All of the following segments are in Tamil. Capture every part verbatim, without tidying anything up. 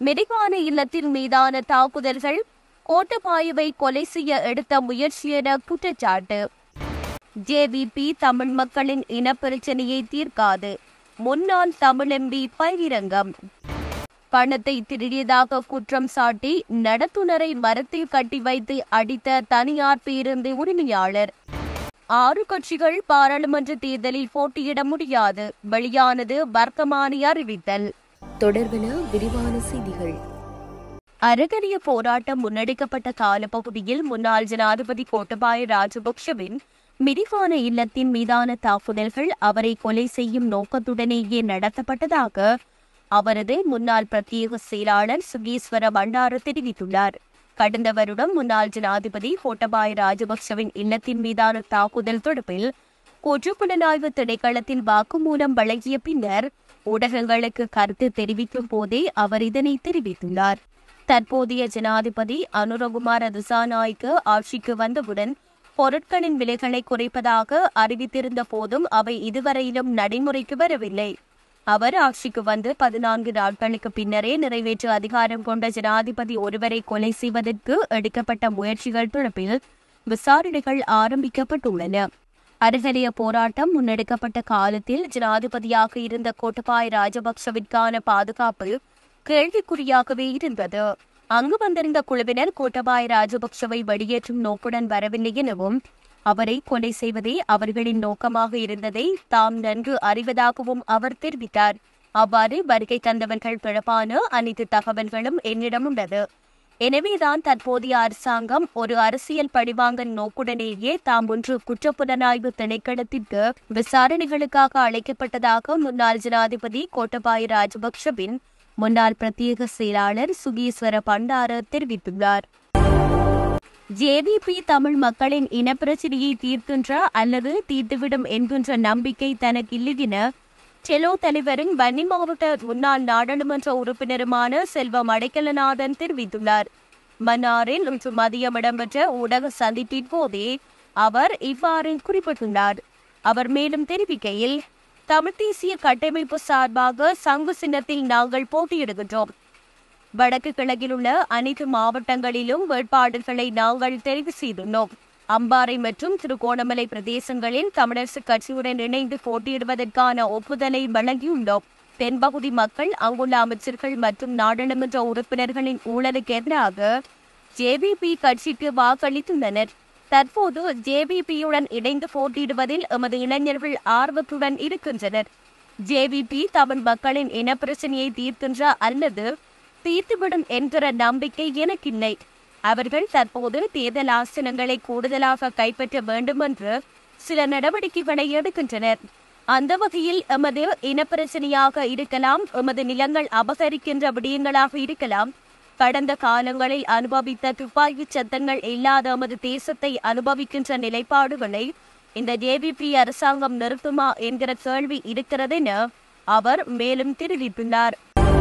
மெடிகான இல்லத்தின் மீதான தாக்குதல்கள் கோட்டபாயவை கொலை செய்ய எடுத்த முயற்சி என குற்றச்சாட்டு. ஜேவிபி தமிழ் மக்களின் இனப்பிரச்சனையை தீர்க்காது, முன்னாள் தமிழ் எம்பி பகிரங்கம். பணத்தை திருடியதாக குற்றம் சாட்டி நடத்துனரை மரத்தில் கட்டி வைத்து அடித்த தனியார் பேருந்து உரிமையாளர். ஆறு கட்சிகள் பாராளுமன்ற தேர்தலில் போட்டியிட முடியாது, வெளியானது வர்த்தமானி அறிவித்தல். தொடர்பென விரிவான செய்திகள். அறகரிய போராட்டம் முன்னெடுக்கப்பட்ட காலப்பகுதியில் முன்னாள் ஜனாதிபதி கோட்டபாய ராஜபக்ஷவின் மிரிவான இல்லத்தின் மீதான தாக்குதல்கள் அவரை கொலை செய்யும் நோக்கத்துடனேயே நடத்தப்பட்டதாக அவரது முன்னாள் பிரத்யேக செயலாளர் சுகீஸ்வர பண்டார தெரிவித்துள்ளார். கடந்த வருடம் முன்னாள் ஜனாதிபதி கோட்டபாய ராஜபக்ஷவின் இல்லத்தின் மீதான தாக்குதல் தொடர்பில் குற்றப்புலனாய்வு திணைக்களத்தில் வாக்குமூலம் வழங்கிய பின்னர் ஊடகங்களுக்கு கருத்து தெரிவிக்கும் போதே அவர் இதனை தெரிவித்துள்ளார். தற்போதைய ஜனாதிபதி அனுரகுமார திசாநாயக்க ஆட்சிக்கு வந்தவுடன் பொருட்களின் விலைகளை குறைப்பதாக அறிவித்திருந்த போதும் அவை இதுவரையிலும் நடைமுறைக்கு வரவில்லை. அவர் ஆட்சிக்கு வந்து பதினான்கு நாட்களுக்கு பின்னரே நிறைவேற்று அதிகாரம் கொண்ட ஜனாதிபதி ஒருவரை கொலை செய்வதற்கு எடுக்கப்பட்ட முயற்சிகள் தொடர்பில் விசாரணைகள் ஆரம்பிக்கப்பட்டுள்ளன. அறகரிய போராட்டம் முன்னெடுக்கப்பட்ட காலத்தில் ஜனாதிபதியாக இருந்த கோட்டபாய ராஜபக்ஷவிற்கான பாதுகாப்பு கேள்விக்குறியாகவே இருந்தது. அங்கு வந்திருந்த குழுவினர் கோட்டபாய ராஜபக்ஷவை வெளியேற்றும் நோக்குடன் வரவில்லை எனவும் அவரை கொலை செய்வதே அவர்களின் நோக்கமாக இருந்ததை தாம் நன்கு அறிவதாகவும் அவர் தெரிவித்தார். அவ்வாறு வருகை தந்தவர்கள் தொடர்பான அனைத்து தகவல்களும் என்னிடம் உள்ளது. எனவேதான் தற்போதைய அரசாங்கம் ஒரு அரசியல் பழிவாங்கல் நோக்குடனேயே தாம் ஒன்று குற்றப்புலனாய்வு திணைக்களத்திற்கு விசாரணைகளுக்காக அழைக்கப்பட்டதாக முன்னாள் ஜனாதிபதி கோட்டபாய ராஜபக்ஷவின் முன்னாள் பிரத்யேக செயலாளர் சுகீஸ்வர பண்டார தெரிவித்துள்ளார். ஜேவிபி தமிழ் மக்களின் இனப்பிரச்சனையை தீர்க்கின்ற அல்லது தீர்த்துவிடும் என்கின்ற நம்பிக்கை தனக்கில்லை என செலோ தலைவரும் வன்னி மாவட்ட முன்னாள் நாடாளுமன்ற உறுப்பினருமான செல்வம் அடைக்கலநாதன் தெரிவித்துள்ளார். மன்னாரில் இன்று மதியம் இடம்பெற்ற ஊடக சந்திப்பின் போதே அவர் இவ்வாறு குறிப்பிட்டுள்ளார். அவர் மேலும் தெரிவிக்கையில், தமிழ் தேசிய கட்டமைப்பு சார்பாக சங்கு சின்னத்தில் நாங்கள் போட்டியிடுகின்றோம். வடக்கு கிழக்கில் உள்ள அனைத்து மாவட்டங்களிலும் வேட்பாளர்களை நாங்கள் தெரிவு செய்துள்ளோம். அம்பாறை மற்றும் திருகோணமலை பிரதேசங்களில் தமிழரசு கட்சியுடன் இணைந்து போட்டியிடுவதற்கான ஒப்புதலை வழங்கியுள்ளோம். தென்பகுதி மக்கள் அங்குள்ள அமைச்சர்கள் மற்றும் நாடாளுமன்ற உறுப்பினர்களின் ஊழலுக்கு எதிராக ஜேவிபி கட்சிக்கு வாக்களித்துள்ளனர். தற்போது ஜேவிபியுடன் இணைந்து போட்டியிடுவதில் எமது இளைஞர்கள் ஆர்வத்துடன் இருக்கின்றனர். ஜேவிபி தமிழ் மக்களின் இனப்பிரச்சனையை தீர்க்கின்ற அல்லது தீர்த்துவிடும் என்கிற நம்பிக்கை எனக்கில்லை. அவர்கள் தற்போது தேர்தல் ஆசனங்களை கூடுதலாக கைப்பற்ற வேண்டும் என்று சில நடவடிக்கைகளை எடுக்கின்றனர். அந்த வகையில் எமது இனப்பிரச்சனையாக இருக்கலாம், எமது நிலங்கள் அபகரிக்கின்ற விடயங்களாக இருக்கலாம், கடந்த காலங்களில் அனுபவித்த துப்பாக்கி சத்தங்கள் இல்லாத எமது தேசத்தை அனுபவிக்கின்ற நிலைப்பாடுகளை இந்த ஜேவிபி அரசாங்கம் நிறுத்துமா என்கிற கேள்வி இருக்கிறது என அவர் மேலும் தெரிவித்துள்ளார்.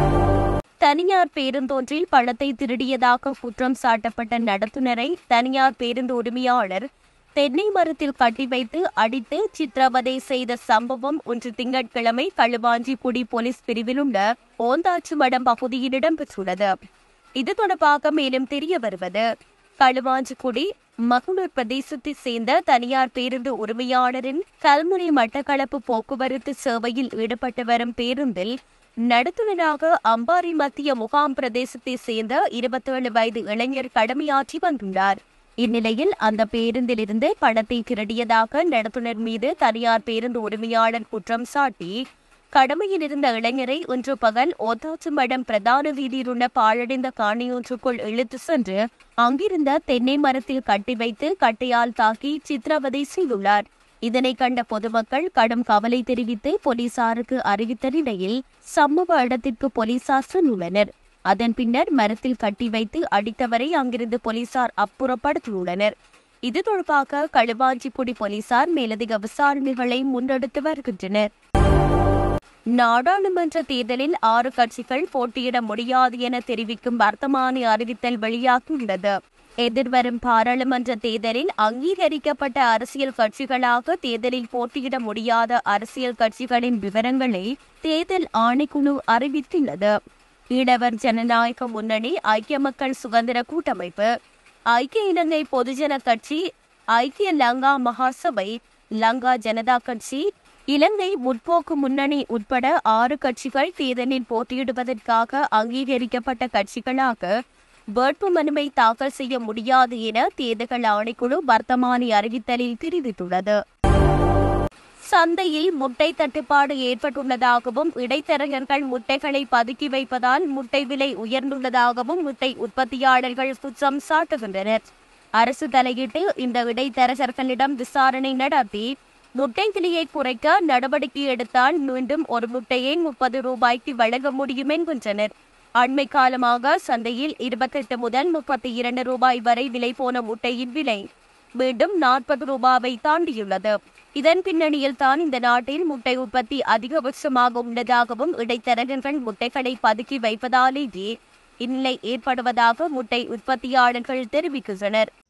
தனியார் பேருந்தொன்றில் பணத்தை திருடியதாக குற்றம் சாட்டப்பட்ட நடத்துனரை தனியார் பேருந்து உரிமையாளர் தென்னை மரத்தில் கட்டி வைத்து அடித்து சித்திரவதை செய்த சம்பவம் ஒன்று திங்கட்கிழமை களுவாஞ்சிக்குடி போலீஸ் பிரிவில் உள்ள ஓந்தாச்சுமடம் பகுதியில் இடம்பெற்றுள்ளது. இது தொடர்பாக மேலும் தெரிய வருவது, களுவாஞ்சிக்குடி மகுளூர் பிரதேசத்தை சேர்ந்த தனியார் பேருந்து உரிமையாளரின் கல்முனை மட்டக்களப்பு போக்குவரத்து சேவையில் ஈடுபட்டு வரும் பேருந்தில் நடத்துனராக அம்பாறை மத்திய முகாம் பிரதேசத்தை சேர்ந்த இருபத்தேழு வயது இளைஞர் கடமையாற்றி வந்துள்ளார். இந்நிலையில் அந்த பேருந்தில் இருந்து பணத்தை திருடியதாக நடத்துனர் மீது தனியார் பேருந்து உரிமையாளர் குற்றம் சாட்டி கடமையில் இருந்த இளைஞரை இன்று பகல் ஓத்தாச்சுமடம் பிரதான வீதியில் உள்ள பாழடைந்த காணியொன்றுக்குள் இழுத்து சென்று அங்கிருந்த தென்னை மரத்தில் கட்டி வைத்து கட்டையால் தாக்கி சித்திரவதை செய்துள்ளார். இதனை கண்ட பொதுமக்கள் கடும் கவலை தெரிவித்து போலீசாருக்கு அறிவித்த நிலையில் சம்பவ இடத்திற்கு போலீசார் சென்றுள்ளனர். அதன் பின்னர் மரத்தில் கட்டி வைத்து அடித்தவரை அங்கிருந்து போலீசார் அப்புறப்படுத்தியுள்ளனர். இது தொடர்பாக களுவாஞ்சிக்குடி போலீசார் மேலதிக விசாரணைகளை முன்னெடுத்து வருகின்றனர். நாடாளுமன்ற தேர்தலில் ஆறு கட்சிகள் போட்டியிட முடியாது என தெரிவிக்கும் வர்த்தமானி அறிவித்தல் வெளியாகியுள்ளது. எதிர்வரும் பாராளுமன்ற தேர்தலில் அங்கீகரிக்கப்பட்ட அரசியல் கட்சிகளாக தேர்தலில் போட்டியிட முடியாத அரசியல் கட்சிகளின் விவரங்களை தேர்தல் ஆணைக்குழு அறிவித்துள்ளது. ஈழவர் ஜனநாயக முன்னணி, ஐக்கிய மக்கள் சுதந்திர கூட்டமைப்பு, ஐக்கிய இலங்கை பொதுஜன கட்சி, ஐக்கிய லங்கா மகாசபை, லங்கா ஜனதா கட்சி, இலங்கை முற்போக்கு முன்னணி உட்பட ஆறு கட்சிகள் தேர்தலில் போட்டியிடுவதற்காக அங்கீகரிக்கப்பட்ட கட்சிகளாக வேட்பு மனுவை தாக்கல் செய்ய முடியாது என தேர்தல் ஆணைக்குழு வர்த்தமானி அறிவித்தலில் தெரிவித்துள்ளது. சந்தையில் முட்டை தட்டுப்பாடு ஏற்பட்டுள்ளதாகவும் இடைத்தரகர்கள் முட்டைகளை பதுக்கி வைப்பதால் முட்டை விலை உயர்ந்துள்ளதாகவும் முட்டை உற்பத்தியாளர்கள் குற்றம் சாட்டுகின்றனர். அரசு தலையிட்டு இந்த இடைத்தரகர்களிடம் விசாரணை நடத்தி முட்டை விலையை குறைக்க நடவடிக்கை எடுத்தால் மீண்டும் ஒரு முட்டையை முப்பது ரூபாய்க்கு வழங்க முடியும் என்கின்றனர். அண்மை காலமாக சந்தையில் இருபத்தெட்டு முதல் முப்பத்தி இரண்டு ரூபாய் வரை விலை போன முட்டையின் விலை மீண்டும் நாற்பது ரூபாவை தாண்டியுள்ளது. இதன் பின்னணியில் தான் இந்த நாட்டில் முட்டை உற்பத்தி அதிகபட்சமாக உள்ளதாகவும் இடைத்தரகர்கள் முட்டைகளை பதுக்கி வைப்பதாலேயே இந்நிலை ஏற்படுவதாக முட்டை உற்பத்தியாளர்கள் தெரிவிக்கின்றனர்.